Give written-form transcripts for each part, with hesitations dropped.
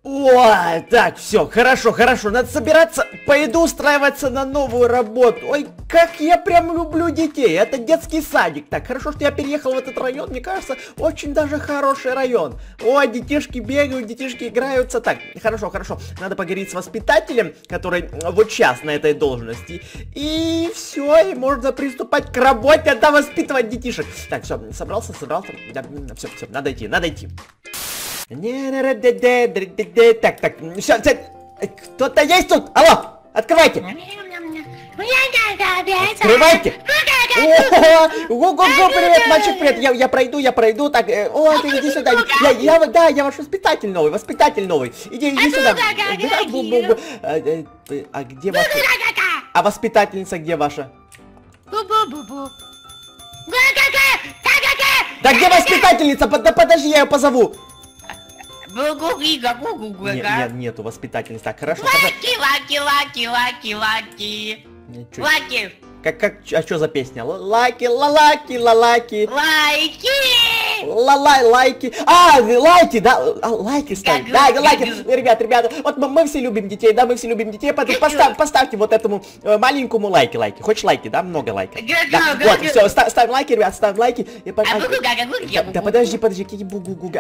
Ой, так, все, хорошо, надо собираться, пойду устраиваться на новую работу. Ой, как я прям люблю детей, это детский садик. Так, хорошо, что я переехал в этот район, мне кажется, очень даже хороший район. Ой, детишки бегают, детишки играются. Так, хорошо, надо поговорить с воспитателем, который вот сейчас на этой должности. И все, и можно приступать к работе, да, воспитывать детишек. Так, все, собрался, да, все, надо идти. Так, все, кто-то есть тут? Алло, открывайте! Открывайте! Ого, привет, мальчик, привет! Я пройду, так, о, ты иди сюда! Я ваш воспитатель новый! Иди сюда! А где ваша? А воспитательница где ваша? Да где воспитательница? Да подожди, я ее позову! Нету воспитательницы. Так, хорошо. Лаки. А что за песня? Лайки. Лайки. Лайки, да? Лайки ставь. Да, лайки. Ребята, вот мы все любим детей, да, поставьте вот этому маленькому лайки. Хочешь лайки, да? Много лайков. Вот, все, ставь лайки, ребят, ставь лайки. Да подожди, какие бугу-гу.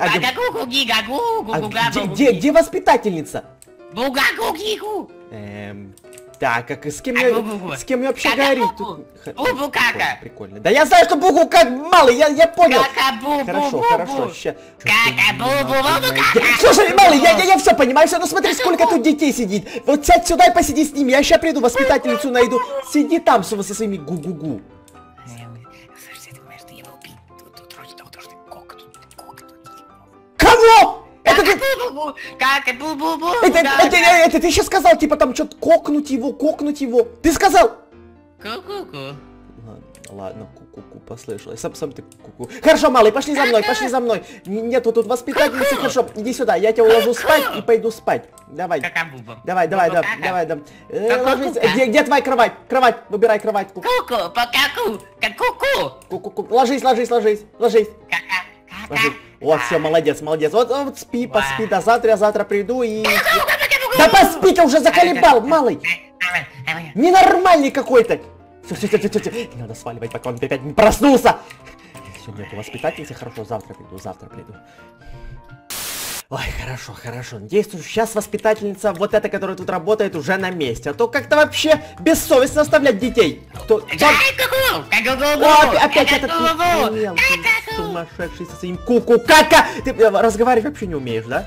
Где воспитательница? Буга-гу-гигу. Так, с кем я вообще говорить? Бубу-кака. Прикольно. Да я знаю, что бугу как малый, я понял. Хорошо, ща. Слушай, малый, я все понимаю, ну смотри, сколько тут детей сидит. Вот сядь сюда и посиди с ними, я сейчас приду, воспитательницу найду. Сиди там со своими гу-гу-гу. Кого? Это ты сейчас сказал, типа там что-то кокнуть его. Ты сказал? Ку-ку-ку. Ладно, ку-ку-ку, послышалось. Сам ты ку-ку. Хорошо, малый, пошли за мной. Нету тут воспитательницы, хорошо. Иди сюда, я тебя уложу спать и пойду спать. Давай. Давай. Ложись. Где твоя кровать? Выбирай кровать. Ку-ку, покаку, как-ку-ку. Ку-ку-ку. Ложись. Вот, все, молодец. Вот спи, поспи до завтра, я завтра приду и... Да поспи, ты уже заколебал, малый! Ненормальный какой-то! Все, не надо сваливать, пока он опять не проснулся! Все, нету воспитательницы, хорошо, завтра приду. Ой, хорошо. Надеюсь, что сейчас воспитательница, вот эта, которая тут работает, уже на месте. А то как-то вообще бессовестно оставлять детей. Опять этот мелкий, сумасшедший со своим ку-ку-кака. Ты разговаривать вообще не умеешь, да?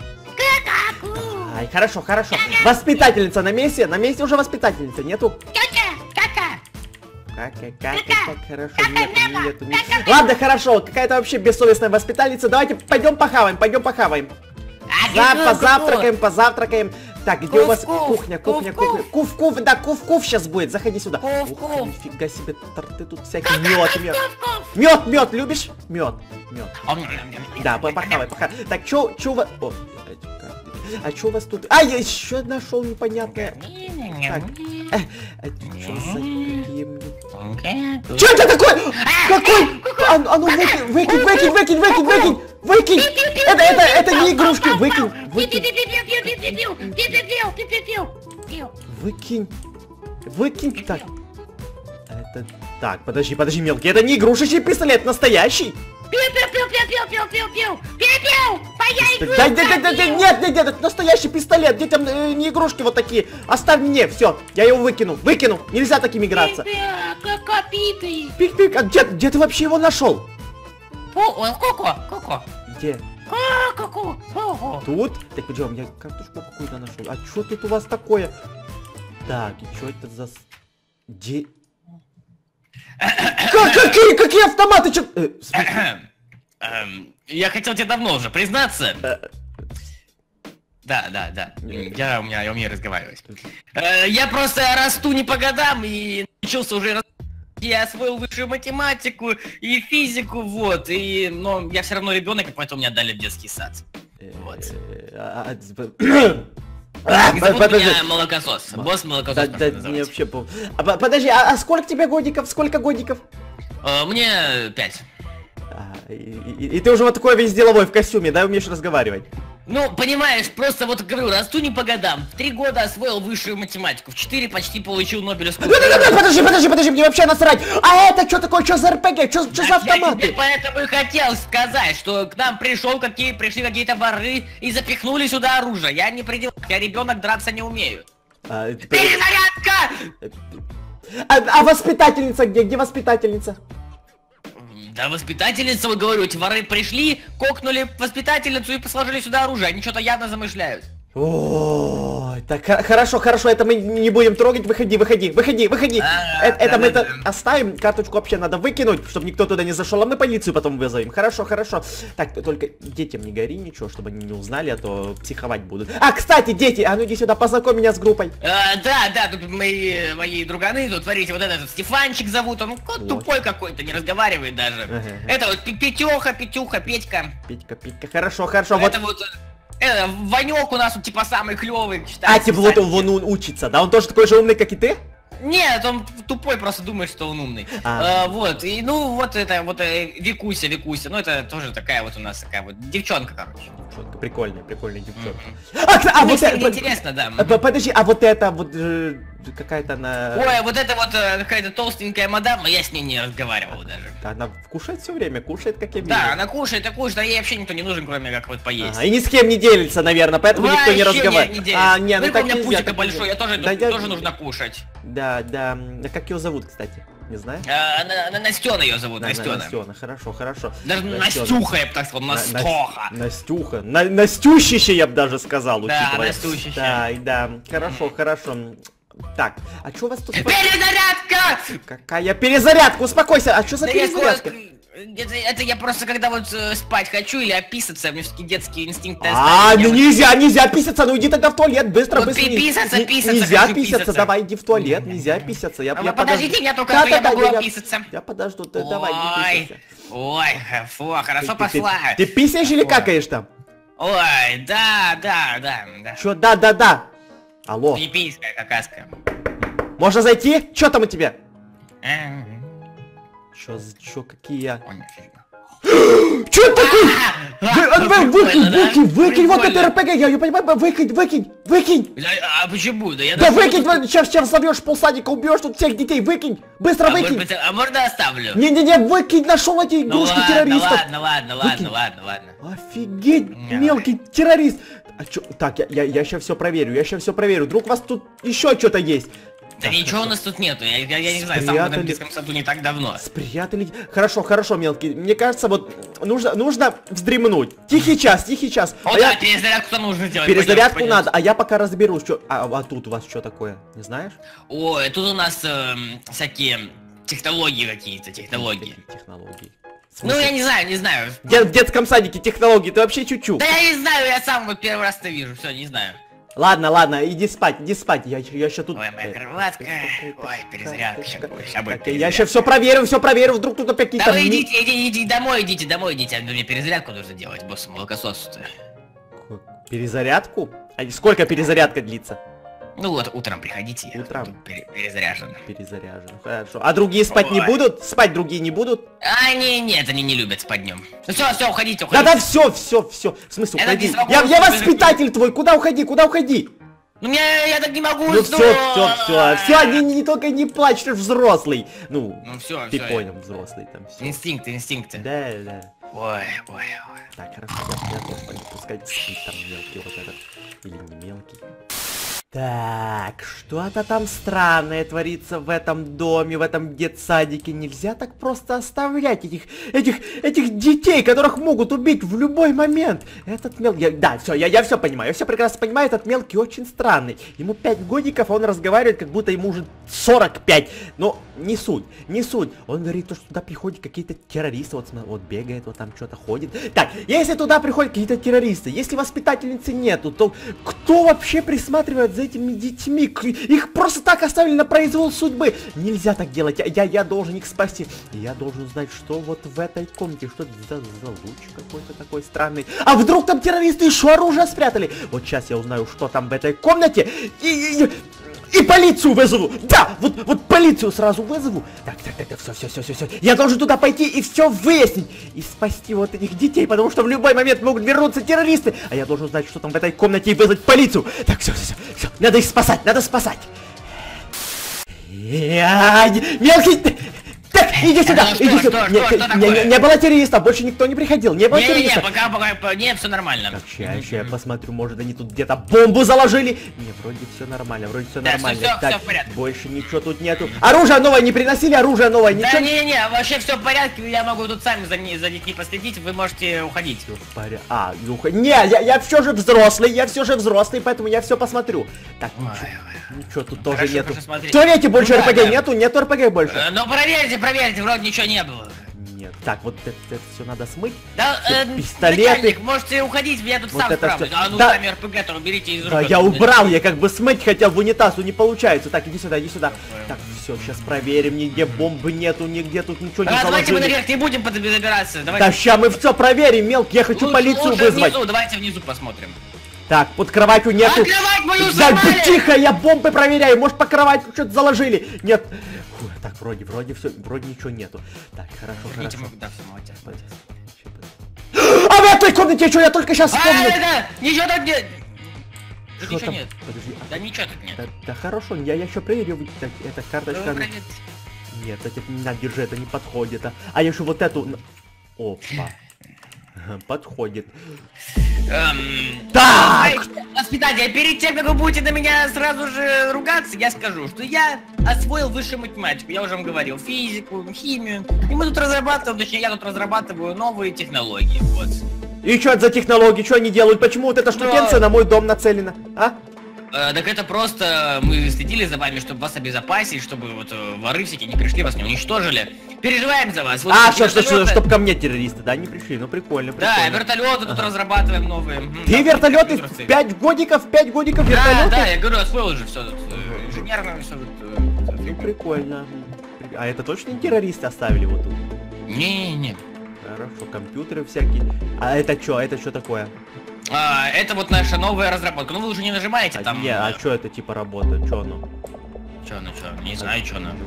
Ай, хорошо. Воспитательница на месте? На месте уже воспитательница, нету? Как хорошо, нету. Ладно, хорошо, какая-то вообще бессовестная воспитательница. Давайте пойдем похаваем. Позавтракаем. Так, где у вас кухня? Кув, да, кув сейчас будет. Заходи сюда. Ух, нифига себе, торты тут всякие. Мед, любишь? Мед. Да, похавай. Так, чё у вас... А что у вас тут? А, я еще нашел непонятное. Так. Что это такое? Какой? А ну выкинь! Это не игрушки, выкинь. Так, подожди, мелкий, это не игрушечный пистолет, настоящий. Да, нет, это настоящий пистолет, где там не игрушки вот такие. Оставь мне, все, я его выкину, нельзя таким играться. Пик, а где ты вообще его нашел? Где? Тут? Так, пойдем, я картошку какую-то нашел. А что тут у вас такое? Так, и что это за... Какие автоматы? Я хотел тебе давно уже признаться. Да. Я умею разговаривать. Я просто расту не по годам и научился уже... Я освоил высшую математику и физику, вот. Но я все равно ребенок, и поэтому меня отдали в детский сад. Вот. Зовут меня Молокосос. Босс Молокосос. Да, не вообще... Подожди, а сколько тебе годиков? Мне 5. И ты уже вот такой весь деловой в костюме, да, умеешь разговаривать? Ну, понимаешь, просто вот говорю, расту не по годам. В 3 года освоил высшую математику, в 4 почти получил Нобелевскую премию. Подожди, мне вообще насрать. А это что такое, что за РПГ, что за автоматы? Я тебе поэтому и хотел сказать, что к нам пришли какие-то воры и запихнули сюда оружие. Я не предел, я ребенок, драться не умею. Перезарядка! А воспитательница где? Где воспитательница? Да воспитательница, вот говорю, эти воры пришли, кокнули воспитательницу и посложили сюда оружие. Они что-то явно замышляют. Ой, так хорошо, это мы не будем трогать. Выходи. Это мы оставим, карточку вообще надо выкинуть, чтобы никто туда не зашел, а мы полицию потом вызовем. Хорошо. Так, только детям не гори ничего, чтобы они не узнали, а то психовать будут. А, кстати, дети, а ну иди сюда, познакомь меня с группой. Да, тут мои друганы, тут, смотрите, вот этот Стефанчик зовут, он кот тупой какой-то, не разговаривает даже. Это вот Петюха, Петька. Петька, хорошо. Это вот... Ванек у нас типа самый клевый. А, типа вот он учится, да? Он тоже такой же умный, как и ты? Нет, он тупой, просто думает, что он умный. Вот, и ну вот это вот Викуся, ну это тоже такая вот у нас такая вот девчонка, короче. Девчонка, прикольная девчонка. А вот это... Интересно, да. Подожди, а вот это вот какая-то она... Ой, вот это вот какая-то толстенькая мадам, но я с ней не разговаривал даже. Она кушает все время, кушает как я вижу. Да, она кушает, а ей вообще никто не нужен, кроме как вот поесть. И ни с кем не делится, наверное, поэтому никто не разговаривает. Ну так у меня пузико большой, я тоже нужно кушать. Да, как ее зовут, кстати? Не знаю. Настена ее зовут, Настена. Хорошо. Даже Настюха, я бы так сказал, Настоха. Настюха. Настющище, я бы даже сказал. Да, Настющище. Да, хорошо. Так, а что у вас тут... Перезарядка! Какая перезарядка? Успокойся, а что за перезарядка? Это я просто когда вот спать хочу или описаться, у меня все-таки детские инстинкты. Ну нельзя писаться, ну иди тогда в туалет, быстро. Писаться. Нельзя писаться, давай иди в туалет, нельзя писаться. Подождите, я только я могу описаться. Я подожду, давай, иди писаться. Ой, фу, хорошо пошла. Ты писаешь или какаешь там? Ой, да. Чё, да. Алло. Пипийская, какаская. Можно зайти? Чё там у тебя? Чё, какие? Чё это такое? Выкинь вот это РПГ, я ее понимаю, выкинь. А почему? Да выкинь, сейчас собьешь полсадика, убьешь тут всех детей, выкинь, быстро выкинь. А можно оставлю? Не, выкинь, нашел эти игрушки террористов. Ладно. Офигеть, мелкий террорист. А чё, так, я сейчас все проверю, вдруг у вас тут еще что-то есть. Да ничего у нас тут нету, я не знаю, сам в этом детском саду не так давно. Спрятали. Хорошо, мелкий. Мне кажется, вот нужно вздремнуть. Тихий час. Перезарядку нужно делать. Перезарядку надо, а я пока разберусь, что. А тут у вас что такое? Не знаешь? Ой, тут у нас всякие технологии какие-то, технологии. Ну я не знаю. В детском садике технологии, ты вообще чуть-чуть. Да я не знаю, я сам вот первый раз-то вижу, все, не знаю. Ладно, иди спать, я еще тут... Ой, моя кроватка, ой, перезарядка, сейчас будет. Я сейчас все проверю, вдруг тут опять какие-то... Да вы идите домой, а мне перезарядку нужно делать, босс, молокосос-то. Перезарядку? А сколько перезарядка длится? Ну вот, утром приходите, я перезаряжен. Хорошо. А другие спать не будут? Спать другие не будут? Нет, они не любят спать днем. Ну все, уходите. Да, все. В смысле, уходи? Я воспитатель твой, куда уходи? Ну я так не могу. Ну все, не только не плачь, ты взрослый. Ну все. Ты понял, взрослый там все. Инстинкты. Да. Ой. Так, хорошо, я тоже пойду пускать там мелкий вот этот. Или не мелкий. Так, что-то там странное творится в этом доме, в этом детсадике. Нельзя так просто оставлять этих детей, которых могут убить в любой момент. Этот мелкий... Да, все, я все понимаю, я все прекрасно понимаю, этот мелкий очень странный. Ему 5 годиков, а он разговаривает, как будто ему уже 45. Но не суть. Он говорит, что туда приходят какие-то террористы, вот бегает, вот там что-то ходит. Так, если туда приходят какие-то террористы, если воспитательницы нету, то кто вообще присматривает за этими детьми? Их просто так оставили на произвол судьбы. Нельзя так делать. Я должен их спасти. Я должен узнать, что вот в этой комнате. Что это за луч какой-то такой странный. А вдруг там террористы еще оружие спрятали? Вот сейчас я узнаю, что там в этой комнате. И полицию вызову! Да, вот полицию сразу вызову. Так, все. Я должен туда пойти и все выяснить. И спасти вот этих детей, потому что в любой момент могут вернуться террористы. А я должен знать, что там в этой комнате, и вызвать полицию. Так, все. Надо их спасать, надо спасать. Мелкий... Так, иди сюда, иди сюда. Не было террористов, больше никто не приходил, не было террористов. Пока, нет, все нормально. Так, сейчас я посмотрю, может они тут где-то бомбу заложили. Не, вроде все нормально, Так, все в порядке. Больше ничего тут нету. Оружие новое не приносили, оружие новое, ничего? Да не, вообще все в порядке, я могу тут сами за детьми последить, вы можете уходить. Всё в порядке. Не, я все же взрослый, поэтому я все посмотрю. Так, ничего тут тоже нету. В туалете больше РПГ нету, нет РПГ больше. Ну проверьте, вроде ничего не было. Нет, так, вот это все надо смыть. Да, пистолеты. Начальник, можете уходить, я тут Вот сам справлюсь. всё. А ну Да. сами РПГ-то уберите из рук. Да, я убрал, я как бы смыть хотел в унитаз, но не получается. Так, иди сюда. Так, все, сейчас проверим, нигде бомбы нету, нигде тут ничего не Давайте мы заложили. наверх не будем забираться. Да, сейчас мы все проверим, мелкий, я хочу полицию лучше вызвать. Внизу, давайте внизу посмотрим. Так, под кроватью нету. А кровать мою Да, сломали! тихо, я бомбы проверяю, может по кровати что-то заложили. Нет. Фу, так, вроде все, вроде ничего нету. Так, хорошо. Да, все, молодец. А в этой комнате что, я только сейчас вспомнил. Ничего тут нет. Что Ничего там? нет. Подожди. Да ничего тут нет. Да хорошо, я еще проверю. Так, эта карточка. Проверь. Нет, это не надо, держи, это не подходит. А я еще вот эту. Опа. Подходит. Так! Воспитатель, перед тем, как вы будете на меня сразу же ругаться, я скажу, что я освоил высшую математику, я уже вам говорил, физику, химию. И мы тут разрабатываем, точнее, я тут разрабатываю новые технологии, вот. И что это за технологии, что они делают? Почему вот эта штукенция на мой дом нацелена, а? Так это просто мы следили за вами, чтобы вас обезопасить, чтобы вот воры всякие не пришли, вас не уничтожили. Переживаем за вас. Вот чтоб ко мне террористы, да, не пришли, ну прикольно. Да, вертолеты тут разрабатываем новые. Ты вертолеты 5 годиков вертолеты? Да, я говорю, освоил уже все тут, инженерно все тут. Ну прикольно. А это точно не террористы оставили вот тут? Не. Хорошо, компьютеры всякие. А это что такое? Это вот наша новая разработка. Ну вы уже не нажимаете там. Не, а что это типа работает? Что оно? Что, не знаю, что оно.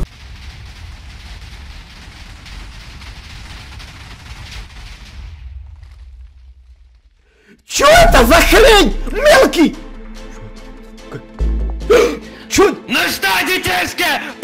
Чё это за хрень? Мелкий! Чё? Ну что, детишки,